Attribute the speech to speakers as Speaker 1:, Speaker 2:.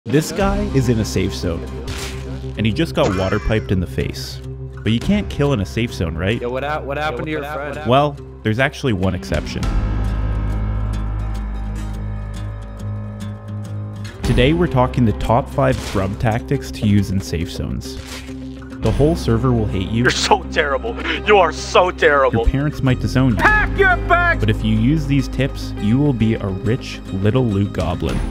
Speaker 1: This guy is in a safe zone, and he just got water piped in the face. But you can't kill in a safe zone, right?
Speaker 2: Yo, what happened to your friend?
Speaker 1: Well, there's actually one exception. Today we're talking the top 5 grub tactics to use in safe zones. The whole server will hate you.
Speaker 3: You're so terrible. You are so terrible.
Speaker 1: Your parents might disown you.
Speaker 3: Pack your bags!
Speaker 1: But if you use these tips, you will be a rich little loot goblin.